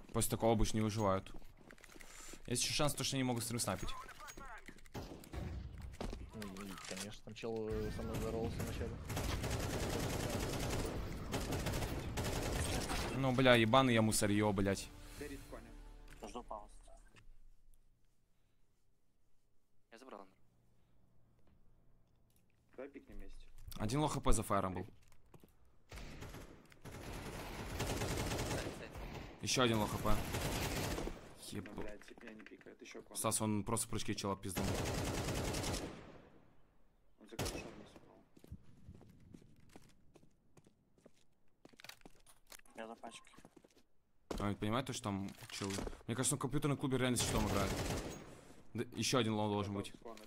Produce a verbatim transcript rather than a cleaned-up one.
После такого обычно не выживают. Есть еще шанс, то, что они могут стрим снайпить. Ну, и, конечно, там чел со мной здоровался вначале. Ну, бля, ебаный я мусорьё, блядь. Жду паузу. Я забрал. Давай пикнем вместе. Один лоу хп за фаером был. Еще один лоу хп. Еб... Ну, блядь, я не пикает, еще кон. Стас, он просто прыжки чела пизданул. Он за капюшон не спал. Я за пачкой. А, ведь понимаете, что там челы? Мне кажется, в компьютерном клубе реально с щитом играет. Да, еще один лоу должен быть. Скон.